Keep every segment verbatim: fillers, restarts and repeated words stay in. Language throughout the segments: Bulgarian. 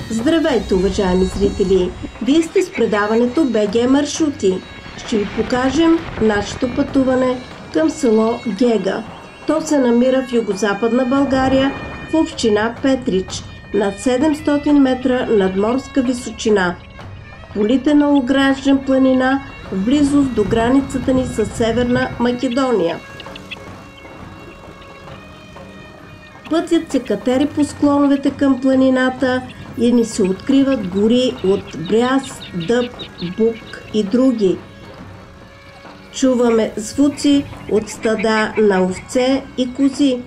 Здравейте, уважаеми зрители! Вие сте с предаването БГ Маршрути. Ще ви покажем нашето пътуване към село Гега. То се намира в югозападна България, в община Петрич, над седемстотин метра надморска височина. Полите на Огражден планина, в близост до границата ни с Северна Македония. Пътят се катери по склоновете към планината и ни се откриват гори от бряст, дъб, бук и други. Чуваме звуци от стада на овце и кози.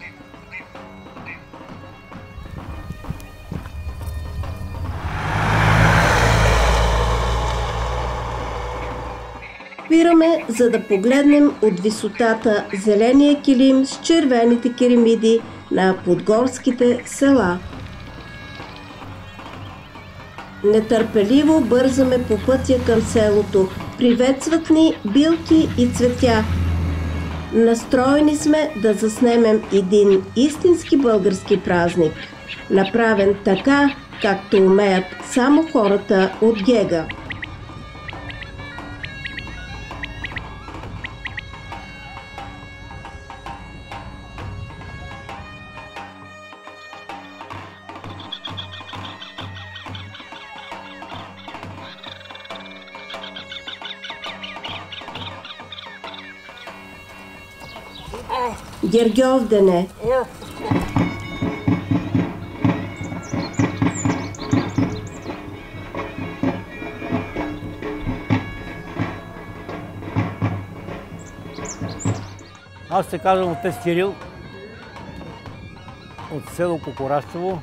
Спираме, за да погледнем от висотата зеления килим с червените керемиди на подгорските села. Нетърпеливо бързаме по пътя към селото. Приветстват ни билки и цветя. Настроени сме да заснемем един истински български празник, направен така, както умеят само хората от Гега. Гергьовдене. Аз се казвам отец Кирил от село Кокоращево.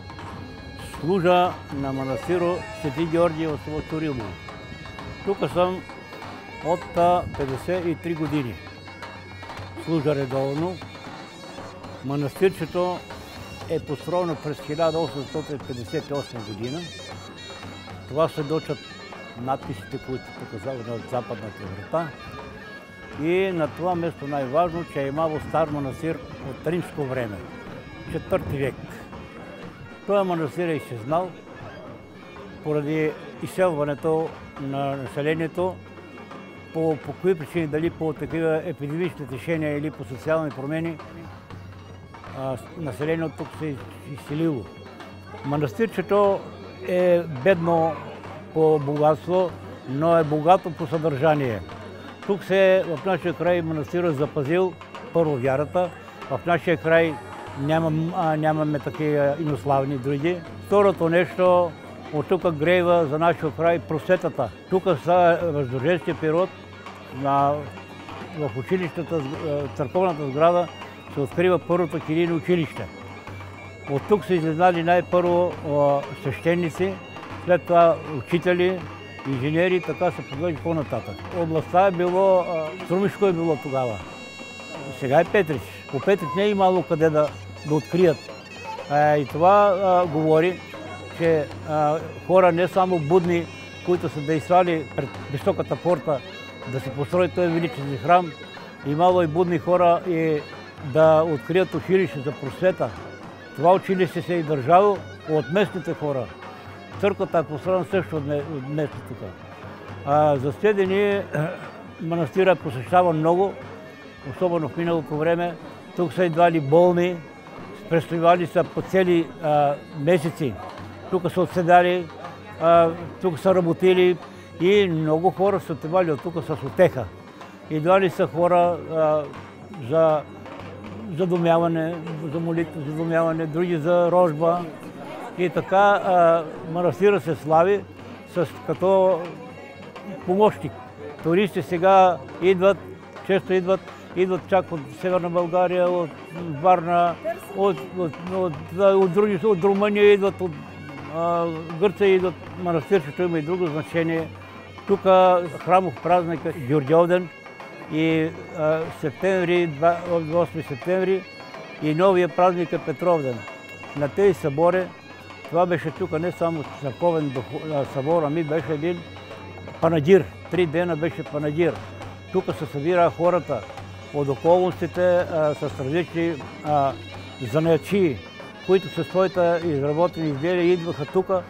Служа на манастиро Свети Георгий от село Турилово. Тук съм от петдесет и три години. Служа редовно. Манастирчето е построено през хиляда осемстотин петдесет и осма година. Това се дочат надписите, които показват на западната врата. И на това место най-важно, че е имало стар манастир от римско време, четвърти век. Този манастир е изчезнал поради изселването на населението. По, по кои причини, дали по такива епидемични течения или по социални промени, а, населението тук се е изселило. Манастирчето е бедно по богатство, но е богато по съдържание. Тук се в нашия край манастира запазил първо вярата, в нашия край нямам, а, нямаме такива инославни други. Второто нещо, от тук грейва за нашия край просветата. Тук са в рождественския период на, в училищата, църковната сграда се открива първото кирилно училище. От тук са излезнали най-първо свещеници, след това учители, инженери, така се продължи по-нататък. Областта е било, Струмишко е било тогава. Сега е Петрич. По Петрич не е имало къде да, да открият. И това а, говори, че а, хора не само будни, които са действали пред високата порта да се построи този величествен храм, имало и будни хора и да открият училище за просвета. Това училище се е държало от местните хора. Църквата е построена също от местните тук. За сведение, манастира е посещаван много, особено в миналото време. Тук са идвали болни, престоявали са по цели а, месеци. Тук са отседали, а, тук са работили и много хора са отивали от тук с утеха. Идвали са хора а, за задумяване, за молитва, за задумяване, други за рожба. И така а, манастира се слави с, като помощник. Туристи сега идват, често идват, идват чак от Северна България, от Варна, от, от, от, от, други, от Румъния идват, от а, Гърция идват. Манастирчето има и друго значение. Тук храмов празник е Георгиовден и а, септември, осми септември и новия празник е Петровден. На тези събори, това беше тук не само църковен събор, ами беше един панагир. Три дена беше панагир. Тук се събира хората от околностите а, с различни занаятчии, които със своите изработени изделия идваха тук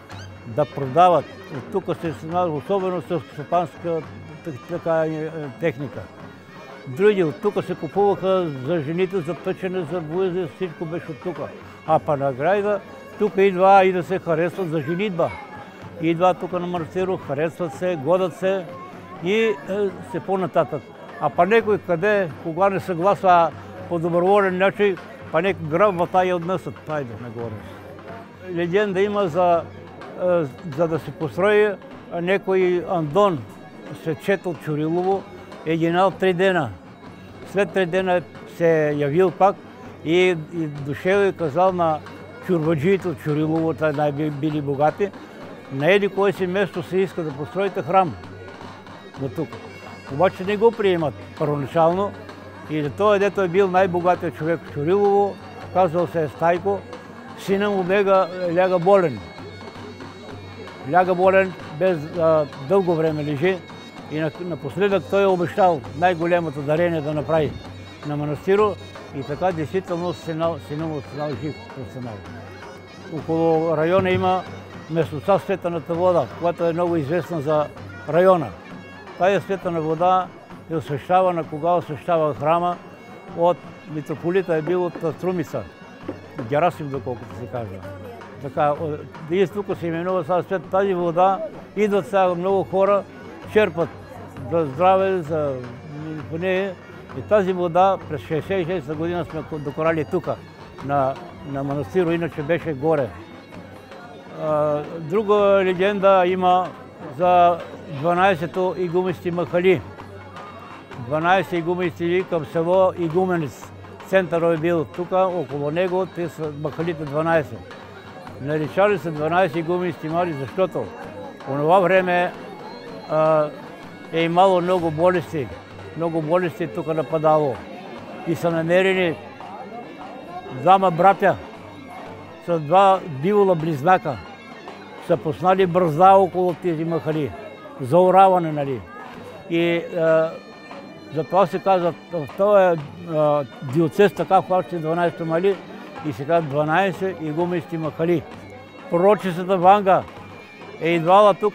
да продават. От тук се създава особено селскостопанска така, техника. Други от тук се купуваха за жените, за пъчене, за буйзи, всичко беше от тук. А па накрая тук идва и да се харесват за женитба. Идва тук на манастиро, харесват се, годат се и е, се по-нататък. А па некой къде, кога не съгласва по доброволен начин, па некой грабва тая и отнесат. Пайде нагоре. Легенда има за, е, за да се построи некой Андон, светчет от Чурилово, е генал три дена. След три дена се явил пак и, и дошел и казал на чурбаджиите от Чурилово, те най-били богати, на еди кое си место се иска да построите храм до тук. Обаче не го приемат първоначално и за това, дето е бил най-богатият човек в Чурилово, казал се е Стайко, сина му бега, ляга болен. Ляга болен, без а, дълго време лежи и напоследък той е обещал най-голямото дарение да направи на манастиро и така действително сина му останал жив. Около района има местността Светената вода, която е много известна за района. Тая светена вода е освещавана, кога освещава храма от митрополита е бил от Струмица, Герасим, доколкото се казва. Така, и тук се именува сега свет. Тази вода идват сега много хора, черпат за здраве, за нея. И тази вода през шейсет и шеста година сме докарали тук, на, на манастиро, иначе беше горе. А, друга легенда има за дванайсето игуменски махали. дванайсет игуменски към село Игуменец. Центърът е бил тук, около него, те са махалите дванайсет. Наричали се дванайсет игуменски мали, защото по това време а, е имало много болести. Много болести тук нападало. И са намерени двама братя с два бивола близнака. Са поснали бръзда около тези махали. За ораване, нали. И а, затова се казва, в този диоцез така хваща дванайсет мали и се казва дванайсет игуменски махали. Пророчицата Ванга е идвала тук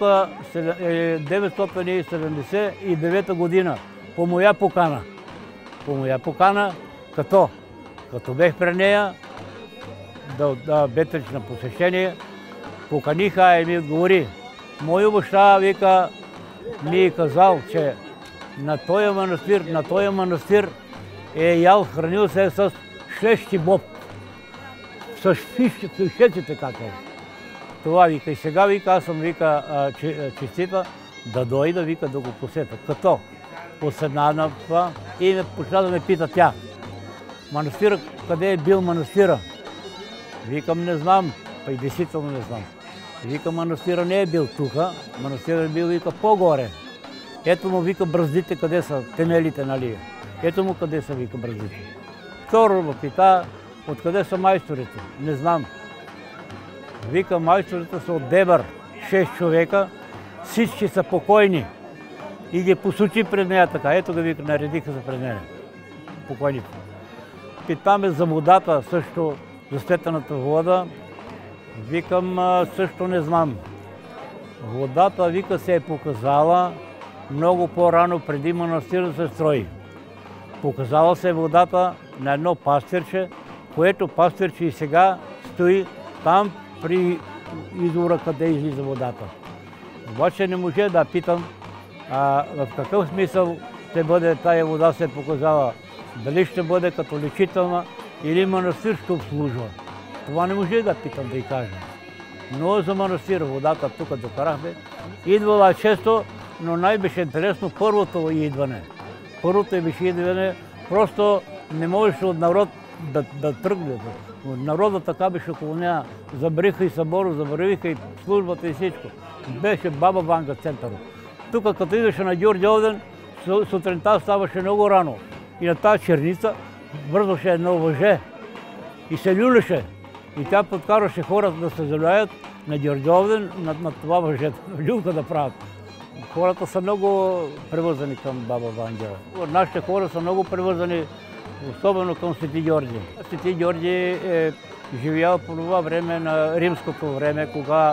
деветстотин седемдесет и девета година по моя покана. По моя покана, като, като бех при нея, да, да бетрич на посещение, поканиха и ми отговори. Мой баща, вика, ми е казал, че на този манастир, на този манастир е ял, хранил се с шлещи боб. С фишеците, как е. Това вика. И сега вика, аз съм вика честита да дойда, вика да го посета. Като поседна на това и ме почна да ме пита тя. Манастира, къде е бил манастира? Викам, не знам, па и действително не знам. Вика, манастира не е бил тук, манастира е бил, вика, по-горе. Ето му, вика, бръздите, къде са темелите, нали? Ето му къде са, вика, бръздите. Второ ме пита, откъде са майсторите? Не знам. Вика, майсторите са от Дебър, шест човека, всички са покойни. И ги посучи пред нея така. Ето го, вика, наредиха се пред нея. Покойните. Питаме за водата, също за светената вода. Викам, също не знам. Водата, вика, се е показала много по-рано, преди манастир да се строи. Показала се водата на едно пастирче, което пастирче и сега стои там при извора, къде излиза водата. Обаче не може да питам а, в какъв смисъл ще бъде тая вода се показала. Дали ще бъде като лечителна или манастир ще обслужва. Това не може да питам да й кажа. Но за манастир водата тук докарахме. Идвала често, но най-беше интересно първото идване. Първото беше идване, просто не можеше от народ да, да тръгне. Народа така беше около нея. Забриха и събора, забравиха и службата и всичко. Беше баба Ванга центъра. Тук като идваше на Георги Овден, сутринта ставаше много рано. И на тази черница вързваше едно въже и се люлеше. И тя подкарваше хората да се залюят на Георги Овден, на, на това въже, люлка да правят. Хората са много привързани към баба Ванга. Нашите хора са много привързани, особено към Свети Георги. Свети Георги е живял по това време на римското време, кога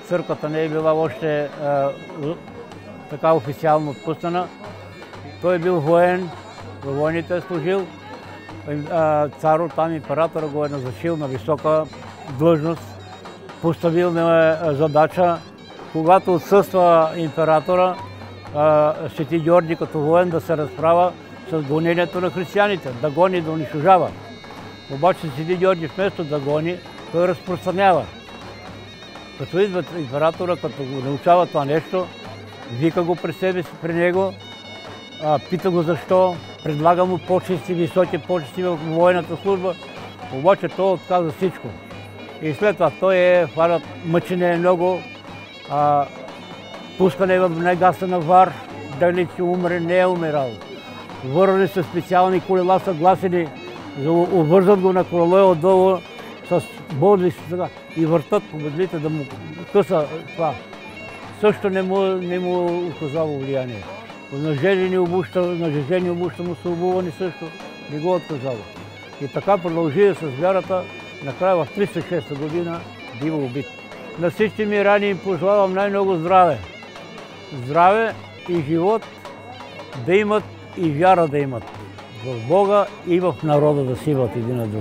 църквата не е била още а, така официално отпуснана. Той е бил воен, във войните е служил. Царо, там императора го е назначил на висока длъжност. Поставил на задача, когато отсъства императора, Свети Георги като воен да се разправя с гонението на християните, да гони, да унищожава. Обаче Свети Георги вместо да гони, той разпространява. Като идва императора, като го научава това нещо, вика го при себе си, при него, пита го защо, предлага му почести, високи почести в военната служба, обаче той отказа всичко. И след това той е хванат мъчене много, а, пускане в негасена вар, дали ще умре, не е умирал. Върнали са специални колела, са гласени, обвързват го на колело и отдолу с боди и въртат по бедрите да му къса това. Също не му, не му оказало влияние. На жени обуща, на жени обуща му са обувани също, не го отказало. И така продължи с вярата, накрая в триста и шеста година бива убит. На всички миряни им пожелавам най-много здраве. Здраве и живот да имат и вяра да имат в Бога и в народа да си имат един на друг.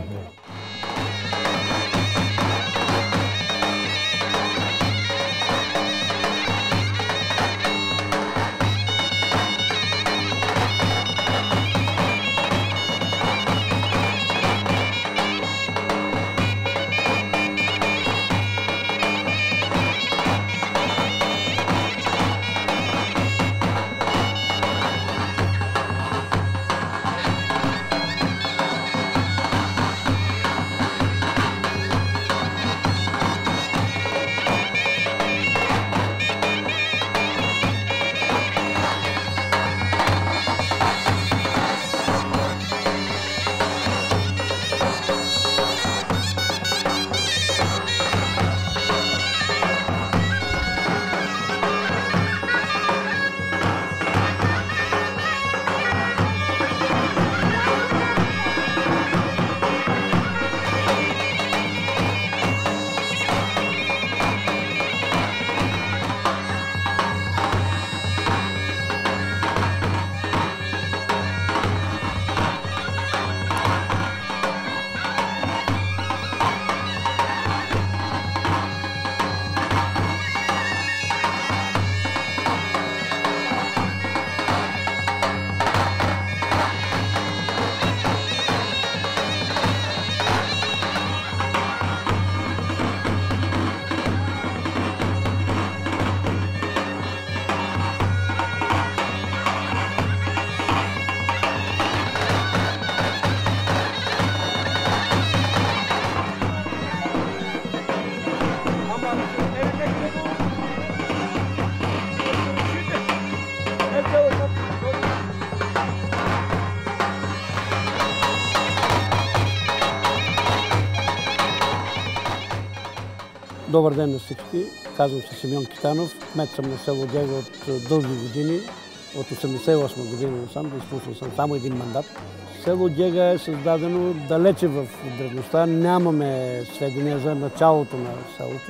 Добър ден на всички. Казвам се Симеон Китанов. Кмет съм на село Гега от дълги години. От осемдесет и осма година насам, да изпуснал съм само един мандат. Село Гега е създадено далече в древността. Нямаме сведения за началото на селото.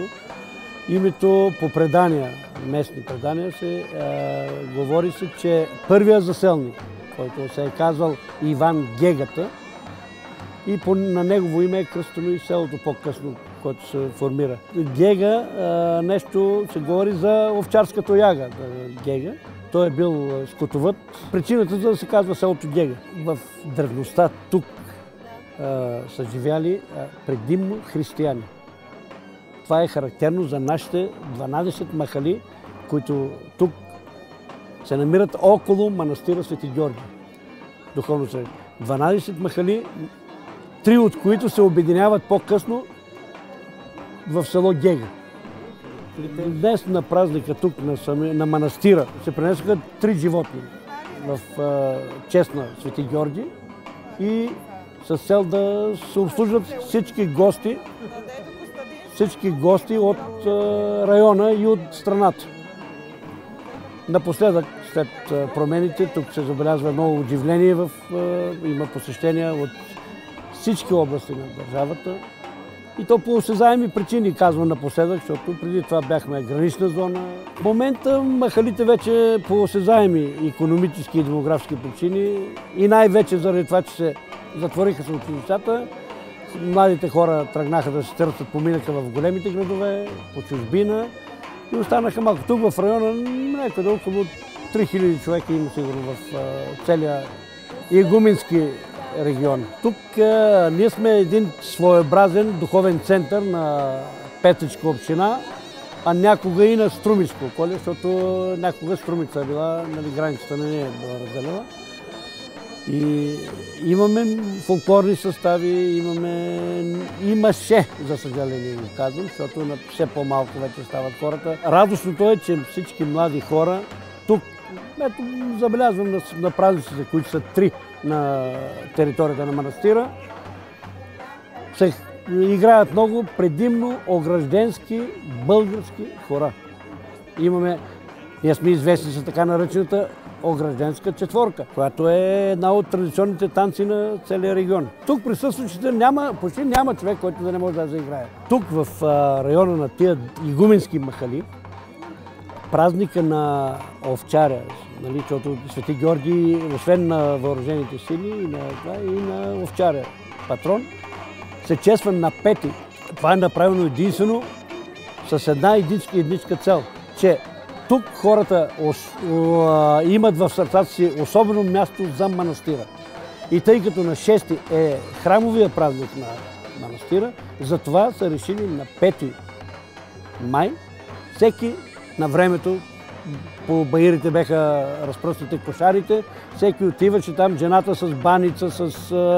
Името по предания, местни предания, се е, говори се, че първият заселник, който се е казвал Иван Гегата, и по, на негово име е кръстено и селото по-късно, което се формира. Гега, а, нещо се говори за овчарска тояга. Гега. Той е бил скотовът. Причината за да се казва селото Гега. В древността тук а, са живяли а, предимно християни. Това е характерно за нашите дванадесет махали, които тук се намират около манастира Свети Георги. Духовно се. дванадесет махали, три от които се обединяват по-късно в село Гега. Днес на празника тук на, сами, на манастира се пренесоха три животни в а, чест на Свети Георги и с цел да се обслужват всички гости, всички гости от а, района и от страната. Напоследък, след а, промените, тук се забелязва много оживление, в, а, има посещения от всички области на държавата. И то по осезаеми причини, казвам напоследък, защото преди това бяхме гранична зона. В момента махалите вече по осезаеми икономически и демографски причини и най-вече заради това, че се затвориха се училищата, младите хора тръгнаха да се търсят, поминаха в големите градове, по чужбина и останаха малко. Тук в района някъде около три хиляди човека има сигурно в целия игуменски регион. Тук а, ние сме един своеобразен духовен център на Петричка община, а някога и на Струмичко около, защото някога Струмица била, нали, границата не е била разделена. И имаме фолклорни състави, имаме, имаше, за съжаление го казвам, защото на все по-малко вече стават хората. Радостното е, че всички млади хора тук, ето, забелязвам на, на празниците, които са три на територията на манастира, се играят много предимно огражденски български хора. Имаме, ние сме известни за така наречената огражденска четворка, която е една от традиционните танци на целия регион. Тук присъстващите няма, почти няма човек, който да не може да заиграе. Тук в района на тия игуменски махали, празника на овчаря, нали, защото Свети Георги, освен на въоръжените сили, и на, и на овчаря патрон, се чества на пети. Това е направено единствено с една единичка, единичка цел, че тук хората имат в сърцата си особено място за манастира. И тъй като на шести е храмовия празник на манастира, затова са решили на пети май всеки на времето, по баирите беха разпръснати кошарите, всеки отиваше там, жената с баница, с,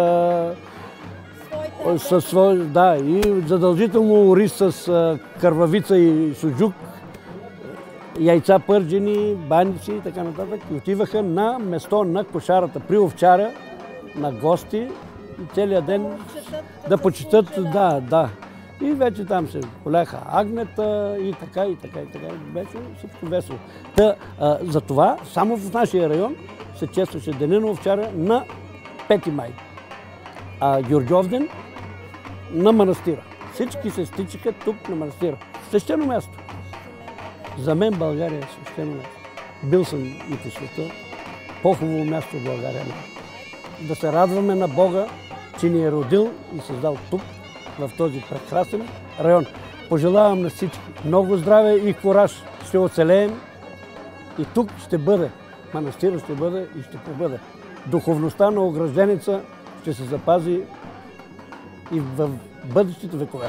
с свой, да, и задължително ориз с кървавица и суджук, яйца пържени, баници и така нататък. И отиваха на место на кошарата при овчаря, на гости и целият ден да почитат, да, да. И вече там се коляха агнета и така, и така, и така. Беше всичко весело. Та, а, затова само в нашия район се честваше Деня на овчаря на пети май. А Георгиовден на манастира. Всички се стичаха тук на манастира. Свещено място. За мен България е свещено място. Бил съм и по света. По-хубаво място в България. Да се радваме на Бога, че ни е родил и създал тук, в този прекрасен район. Пожелавам на всички много здраве и кураж. Ще оцелеем и тук ще бъде. Манастирът ще бъде и ще побъде. Духовността на огражденица ще се запази и в бъдещите векове.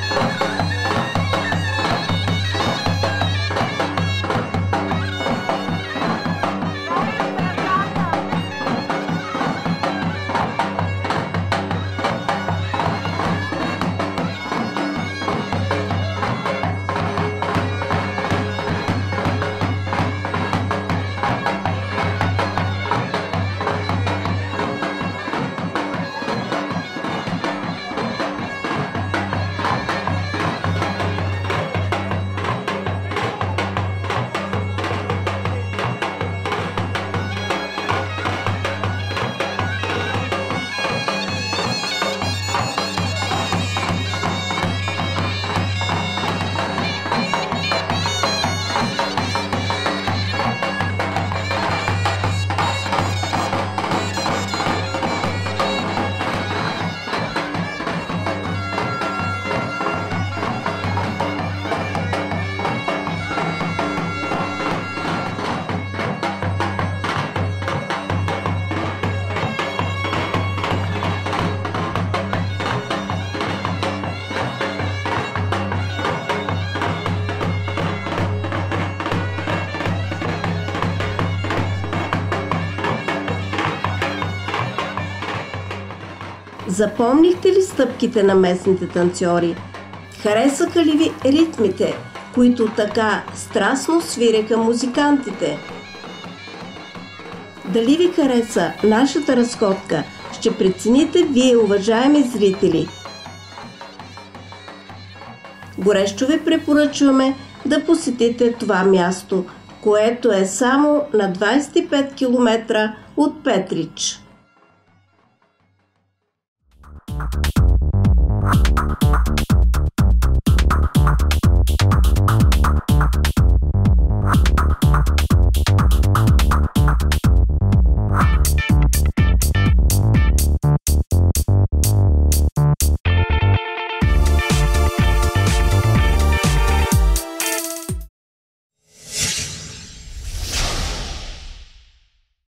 Запомнихте ли стъпките на местните танцори? Харесаха ли ви ритмите, които така страстно свиреха музикантите? Дали ви хареса нашата разходка, ще прецените вие, уважаеми зрители. Горещо ви препоръчваме да посетите това място, което е само на двадесет и пет километра от Петрич.